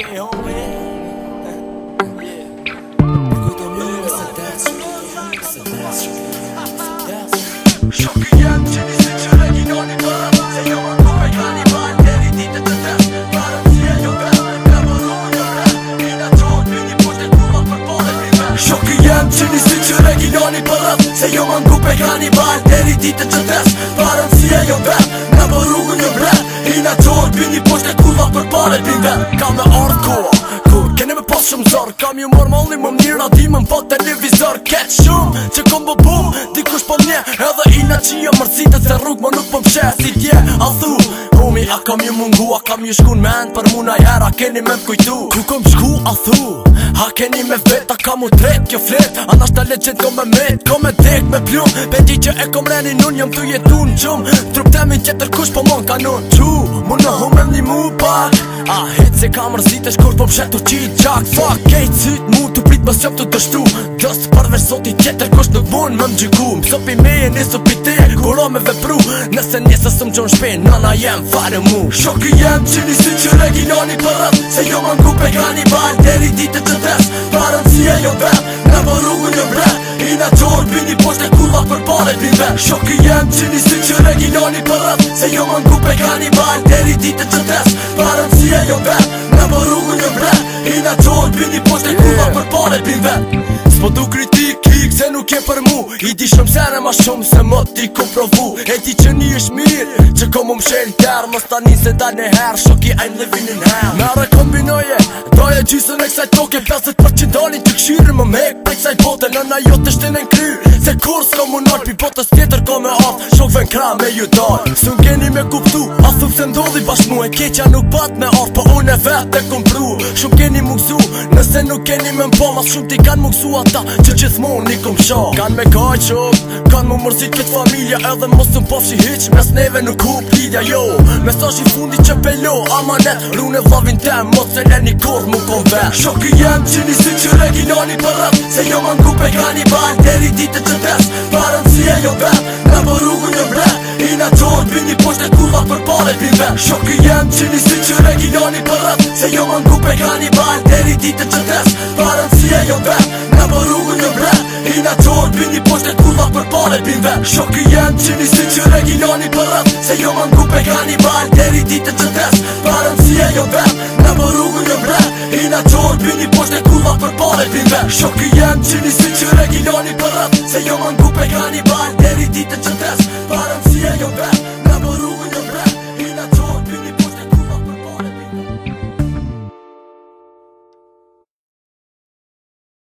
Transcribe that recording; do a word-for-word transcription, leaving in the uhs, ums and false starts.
Okay, homie. Yeah. Kujto mirë se desë, se desë, se desë. Shoku jem që nisi që reginoni për se jo më kupe kanibal deri ditët të desë. Parëm si e jo vetë, me vëru një vret i në qonë bini pushte kurva për pole pive. Shoku jem që nisi që reginoni për se jo më kupe kanibal deri ditët të desë. Parëm si e jo vetë, me vëru një vret i në qonë bini pushte kurva për pole pive. Ka me ardhë koha, kur kene me pas shumë zorë. Kam ju mor malli më mnira di më m'po televizor. Ket shumë që kom bë bum, dikush po mnje edhe ina qia mërcitet se rrug më nuk po m'she. Si tje, a thu, homi, a kam ju mungu, a kam ju shku n'men për muna jera, keni me m'kujtu. Ku kom shku, a thu, a keni me vet, a kam u tret kjo flet. Anash ta legend kom me met, kom me dek me plum. Bendi që e kom reni nun, jom thu jetu në gjumë. Trup temi tjetër kush po mon kanon. Qu, mu në humem një mu pak, a hit se ka mërzitesh kur po m'shet u qit gjak. Fuck, kejt syt mu t'u prit më s'jop t'u dështu. Dëst përveç soti tjetër kush nuk mun më m'gjyku. M'sopi me e nisu pite, kuro me vepru. Nëse njësë së m'gjon shpen, nana jem fare mu. Shoku jem që nisi që reginoni për rët, se jo më n'kupe kanibal deri ditët të des. Parëm si e jo vet, me më rrugu një bret i në qorë bini poshte kurva për pare pive. Shoku jem që nisi që reginoni për rët, se jo më n'kupe kanibal deri ditët të des. Parëm si e jo vet, me më rrugu një bret i në qorë bini poshte kurva për pare pive. S'po du kritik kik se nuk je për mu, i di shumë sene ma shumë se më ti kom provu. E ti që një është mirë, që kom më mshelë terë, mës ta një se da një herë, shoki I'm living in hell. Mere kombinoje, doje gjysën e kësaj toke, pesët përqind doni të këshirë më mek për kësaj bote. Nëna jo të shtene n'kry, se kur s'ko mu nërë, pi botës tjetër ko me ardh, shokve n'kra me ju dojë. Sun keni me kuptu, a thup se ndodhi bash mu, e keqa nuk bat me ardh, po unë e vetë e kom pru. Shumë keni mu gzu, nëse nuk keni me mpo, mas shumë ti kanë mu gzu ata që gjithmon një kom shoh. Kanë me kaj qok, kanë mu mërzit këtë familja, edhe mos të mpofshi hiq, mes neve nuk hup lidja jo. Mesazh i fundi që pelo, amanet, rune vlavin tem, mos se leni kur mu kon vet. Shoku jem që nisi që reginoni për rët, se jo më n'kupe kanibal deri ditët të des. Parëm si e jo vet, me më rrugu një bret i në qorë bini poshte kurva për pare pive. Shoku jem që nisi që reginoni për rët, se jo më n'kupe kanibal deri ditët të des. Parëm si e jo vet, me më rrugu një bret i në qorë bini poshte kurva për pare pive. Shoku jem që nisi që reginoni për rët, se jo më n'kupe kanibal deri ditët të des. Parëm si e jo vet, me më rrugu një bret i në qorë bini poshte kurva për pare pive. Shoku jem që nisi që reginoni për rët, se jo më n'kupe kanibal deri ditët të des.